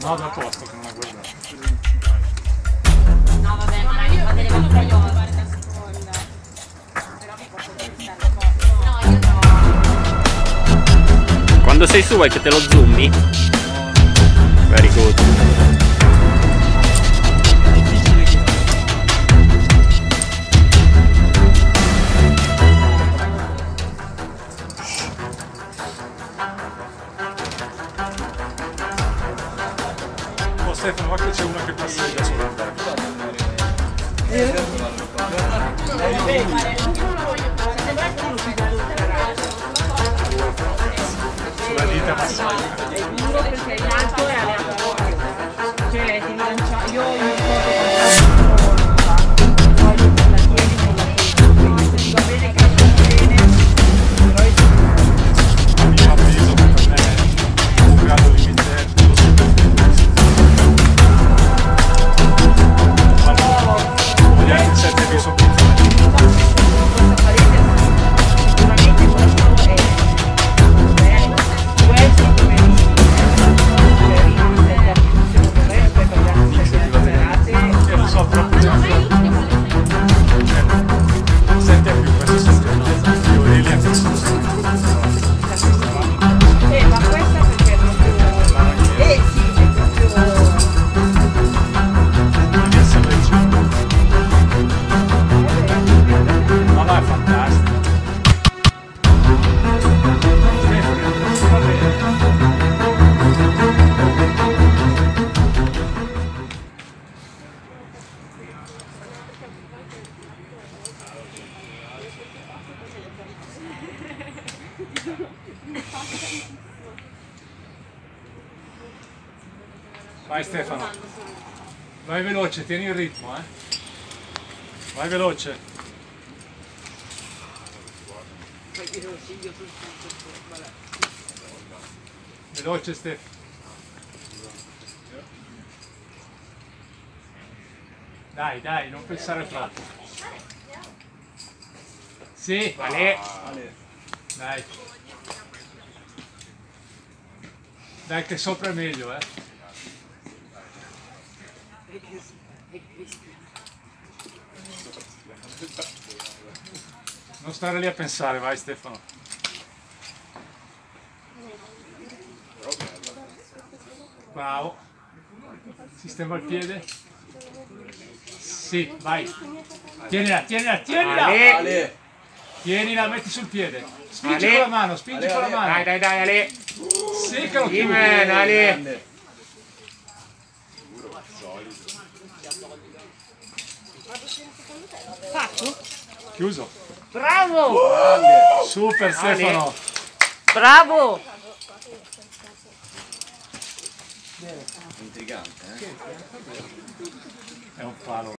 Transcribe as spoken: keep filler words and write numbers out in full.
No, da posto che non ha guardato. No, vabbè, ma io fate le vostre io fare da seconda. Però vi posso portare un po'. No, io no. Quando sei su vuoi che te lo zoomi? Very good. Stefano, guarda che c'è una che passeggia sulla sulla dita passaggia. È duro perché in alto è aleatorio. Cioè devi lanciare. Io io voglio per la tieni con la testa. Quindi se va bene cambia bene. Però A mio avviso per me è un grado di interno. Gli altri sette che sono più questa parete sicuramente questo è bello. Questo come dici per i sette applicazioni corrette per le altre sette operate e lo so proprio sette a più questo sette io e lì anche sono eh ma questa perché è proprio eh sì è proprio no, no, è fantastico. Va bene. Vai Stefano, vai veloce, tieni il ritmo, eh. Vai veloce. Veloce Stefano. Dai, dai, non pensare troppo. Sì, vale. Dai. Dai che sopra è meglio, eh. Non stare lì a pensare, vai Stefano. Bravo. Sistema il piede. Sì, vai. Tienila, tienila, tienila. Ale. Tienila, metti sul piede. Spingi Ale. con la mano, spingi Ale, con la Ale. mano. Dai, dai, dai, Ale. Sì che lo chiudi. Amen, Ale. fatto? Chiuso. Bravo! Super Stefano. Bravo! Intrigante, eh? È un palo.